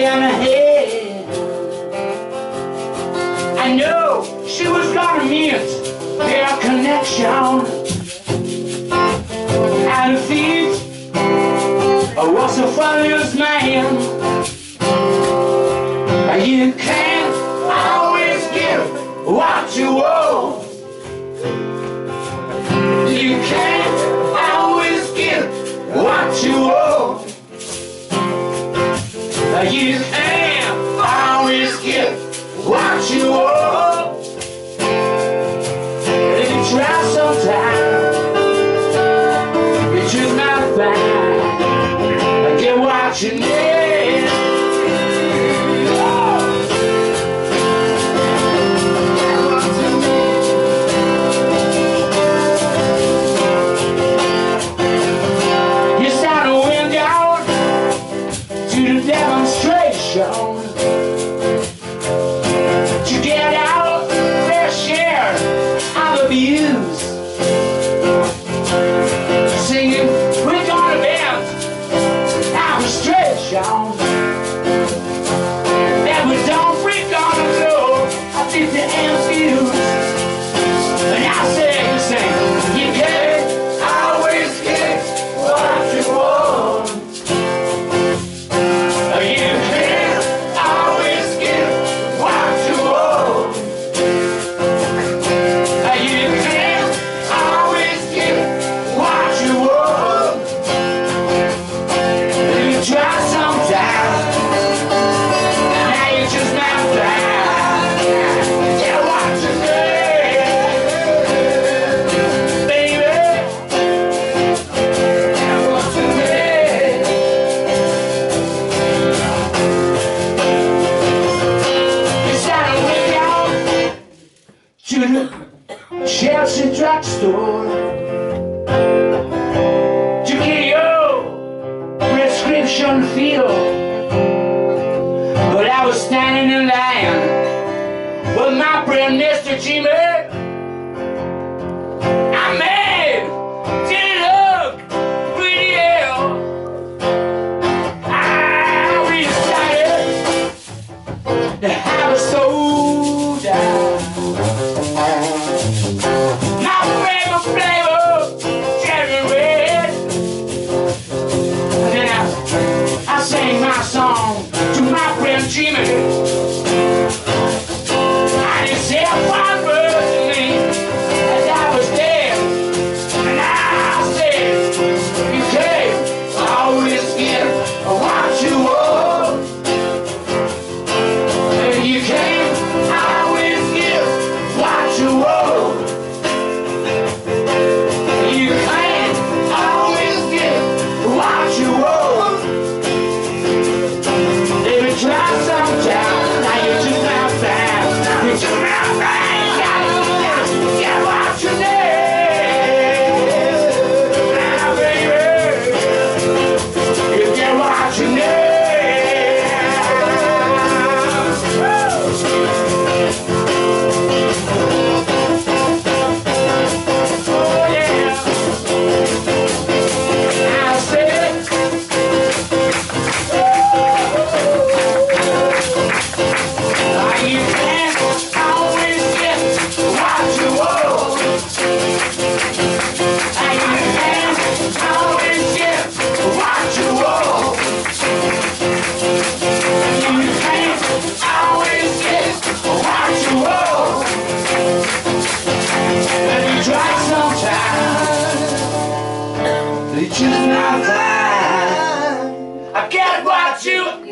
in the head. I know she was gonna meet their connection. And the thief was the funniest man. You can't always give what you want. You can't always give what you want. You can't always give what you want. If you try sometime, you just might find get what you need. To get out their share of abuse, singing we're gonna bend our frustration, that we don't we're gonna blow I think the air's fuse. And I say the same, you can't always get what you want. You can't always get what you want. You can't always get what you want. You try sometimes, now you just not blind. Get what you need, baby. Get what you need. To the Chelsea drugstore to get your prescription filled, but I was standing in line with my friend Mr. Jimmy. I made it look pretty ill. I decided to have a soda. My favorite flavor, cherry red. And then I sang my song to my friend Jimmy. I didn't say a one word to me as I was dead. And I said, you can't always get what you want. You can't always get what you want. You can't always get what you want. Baby, try sometime. Now you just not fast. You just not fast. Get what you need. Now, baby, you get what you need. Choose my life. I get what you